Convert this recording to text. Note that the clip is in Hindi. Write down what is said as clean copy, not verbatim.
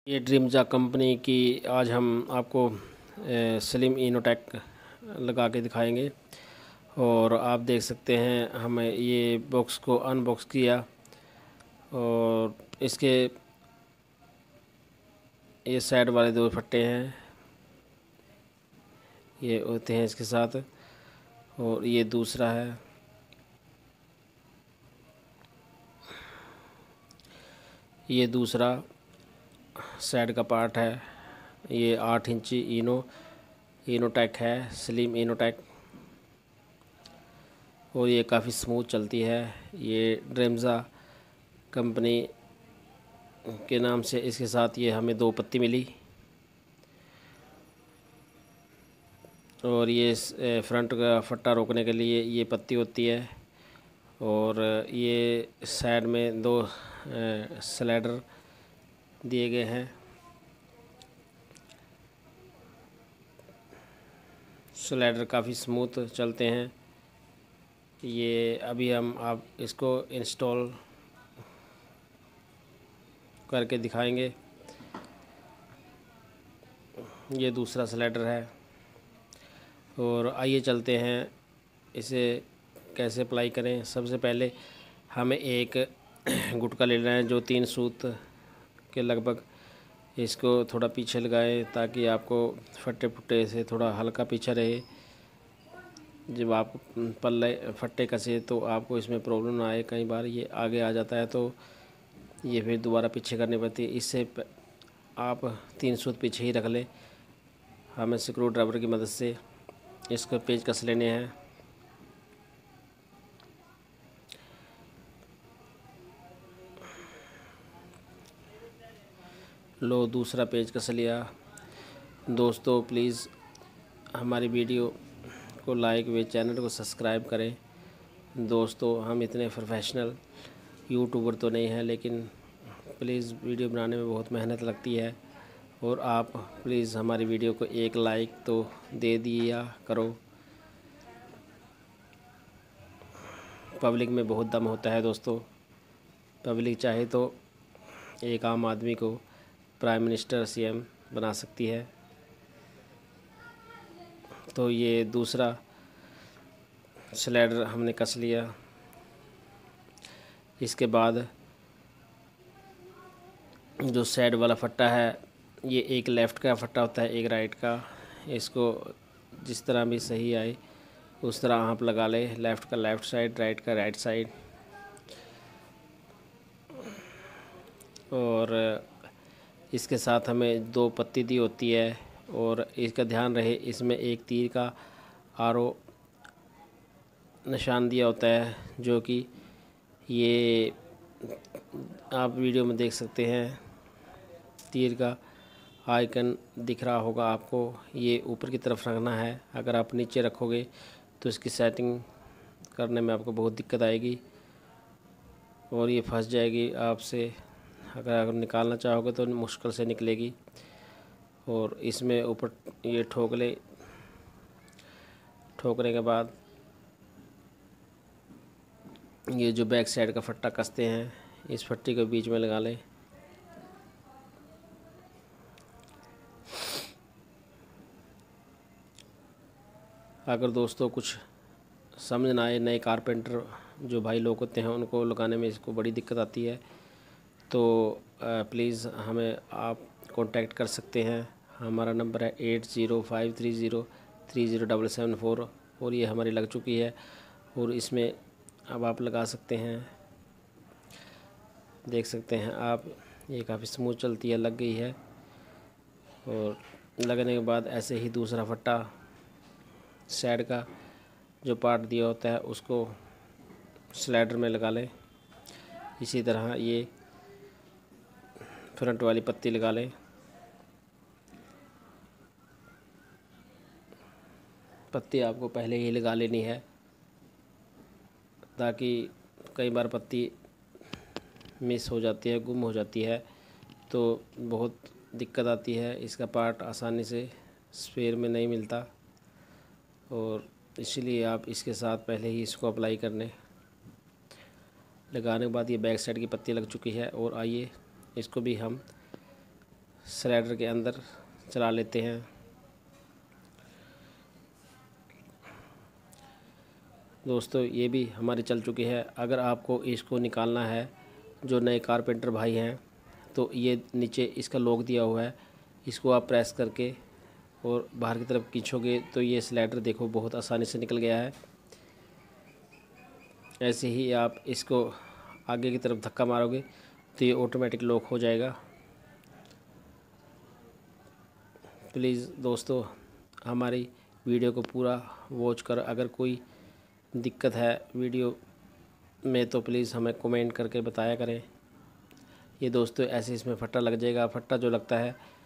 ये ड्रीमजा कंपनी की आज हम आपको स्लिम इनोटेक लगा के दिखाएंगे। और आप देख सकते हैं हमें ये बॉक्स को अनबॉक्स किया और इसके ये साइड वाले दो फट्टे हैं, ये होते हैं इसके साथ। और ये दूसरा है, ये दूसरा साइड का पार्ट है। ये 8 इंची इनोटेक है, स्लिम इनोटेक। और ये काफ़ी स्मूथ चलती है। ये ड्रीमजा कंपनी के नाम से इसके साथ ये हमें 2 पत्ती मिली। और ये फ्रंट का फट्टा रोकने के लिए ये पत्ती होती है। और ये साइड में 2 स्लाइडर दिए गए हैं। स्लाइडर काफ़ी स्मूथ चलते हैं। ये अभी हम आप इसको इंस्टॉल करके दिखाएंगे। ये दूसरा स्लाइडर है। और आइए चलते हैं इसे कैसे अप्लाई करें। सबसे पहले हमें एक गुटका ले लेना है जो 3 सूत के लगभग। इसको थोड़ा पीछे लगाएं ताकि आपको फट्टे फुट्टे से थोड़ा हल्का पीछे रहे। जब आप पल्ले फट्टे कसे तो आपको इसमें प्रॉब्लम ना आए। कई बार ये आगे आ जाता है तो ये फिर दोबारा पीछे करनी पड़ती है। इससे आप 3 सूत पीछे ही रख लें। हमें स्क्रू ड्राइवर की मदद से इसको पेच कस लेने हैं। लो, दूसरा पेज कस लिया। दोस्तों प्लीज़ हमारी वीडियो को लाइक व चैनल को सब्सक्राइब करें। दोस्तों हम इतने प्रोफेशनल यूट्यूबर तो नहीं हैं, लेकिन प्लीज़ वीडियो बनाने में बहुत मेहनत लगती है। और आप प्लीज़ हमारी वीडियो को एक लाइक तो दे दिया करो। पब्लिक में बहुत दम होता है दोस्तों। पब्लिक चाहे तो एक आम आदमी को प्राइम मिनिस्टर सीएम बना सकती है। तो ये दूसरा स्लाइडर हमने कस लिया। इसके बाद जो साइड वाला फट्टा है, ये एक लेफ़्ट का फट्टा होता है, एक राइट का। इसको जिस तरह भी सही आए उस तरह आप लगा लें। लेफ़्ट का लेफ़्ट साइड, राइट का राइट साइड। और इसके साथ हमें 2 पत्ती दी होती है। और इसका ध्यान रहे इसमें एक तीर का आरो निशान दिया होता है, जो कि ये आप वीडियो में देख सकते हैं। तीर का आइकन दिख रहा होगा आपको। ये ऊपर की तरफ रखना है। अगर आप नीचे रखोगे तो इसकी सेटिंग करने में आपको बहुत दिक्कत आएगी और ये फंस जाएगी आपसे। अगर निकालना चाहोगे तो मुश्किल से निकलेगी। और इसमें ऊपर ये ठोकने के बाद ये जो बैक साइड का फट्टा कसते हैं, इस फट्टी को बीच में लगा लें। अगर दोस्तों कुछ समझ ना आए, नए कारपेंटर जो भाई लोग होते हैं उनको लगाने में इसको बड़ी दिक्कत आती है, तो प्लीज़ हमें आप कांटेक्ट कर सकते हैं। हमारा नंबर है 8053030774। और ये हमारी लग चुकी है। और इसमें अब आप लगा सकते हैं, देख सकते हैं आप। ये काफ़ी स्मूथ चलती है, लग गई है। और लगने के बाद ऐसे ही दूसरा फट्टा साइड का जो पार्ट दिया होता है उसको स्लाइडर में लगा लें। इसी तरह ये फ्रंट वाली पत्ती लगा लें। पत्ती आपको पहले ही लगा लेनी है, ताकि कई बार पत्ती मिस हो जाती है, गुम हो जाती है, तो बहुत दिक्कत आती है। इसका पार्ट आसानी से स्पेयर में नहीं मिलता। और इसलिए आप इसके साथ पहले ही इसको अप्लाई करने लगाने के बाद ये बैक साइड की पत्ती लग चुकी है। और आइए इसको भी हम स्लाइडर के अंदर चला लेते हैं। दोस्तों ये भी हमारी चल चुकी है। अगर आपको इसको निकालना है, जो नए कारपेंटर भाई हैं, तो ये नीचे इसका लॉक दिया हुआ है, इसको आप प्रेस करके और बाहर की तरफ खींचोगे तो ये स्लाइडर देखो बहुत आसानी से निकल गया है। ऐसे ही आप इसको आगे की तरफ धक्का मारोगे तो ये ऑटोमेटिक लॉक हो जाएगा। प्लीज़ दोस्तों हमारी वीडियो को पूरा वॉच कर, अगर कोई दिक्कत है वीडियो में तो प्लीज़ हमें कमेंट करके बताया करें। ये दोस्तों ऐसे इसमें फट्टा लग जाएगा। फट्टा जो लगता है